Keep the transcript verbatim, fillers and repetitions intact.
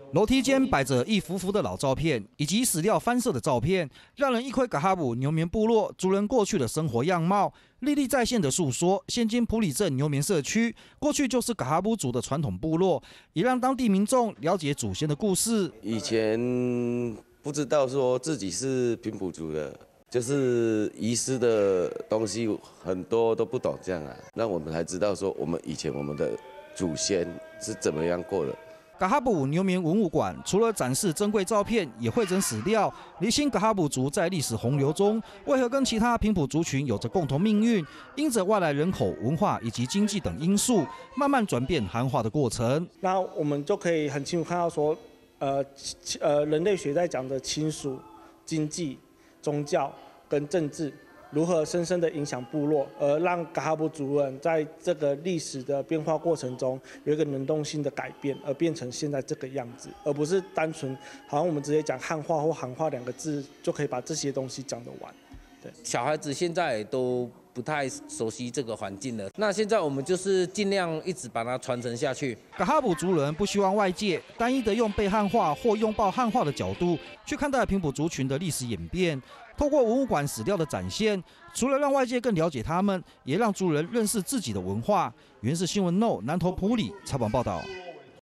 楼梯间摆着一幅幅的老照片，以及史料翻摄的照片，让人一窥噶哈布牛眠部落族人过去的生活样貌，历历在现的诉说现今埔里镇牛眠社区过去就是噶哈布族的传统部落，也让当地民众了解祖先的故事。 以前不知道说自己是平埔族的，就是遗失的东西很多都不懂这样啊，让我们才知道说我们以前我们的祖先是怎么样过的。 噶哈布牛眠文物馆除了展示珍贵照片，也汇整史料，厘清噶哈布族在历史洪流中为何跟其他平埔族群有着共同命运，因着外来人口、文化以及经济等因素，慢慢转变汉化的过程。 那我们就可以很清楚看到说，呃呃，人类学在讲的亲属、经济、宗教跟政治，如何深深的影响部落，而让噶哈布族人在这个历史的变化过程中有一个能动性的改变，而变成现在这个样子，而不是单纯好像我们直接讲汉化或韩化两个字就可以把这些东西讲得完。对， 小孩子现在都不太熟悉这个环境了，那现在我们就是尽量一直把它传承下去。 噶哈布族人不希望外界单一的用被汉化或拥抱汉化的角度去看待平埔族群的历史演变。透过文物馆史料的展现，除了让外界更了解他们，也让族人认识自己的文化。原视新闻 No 南投埔里采访报道。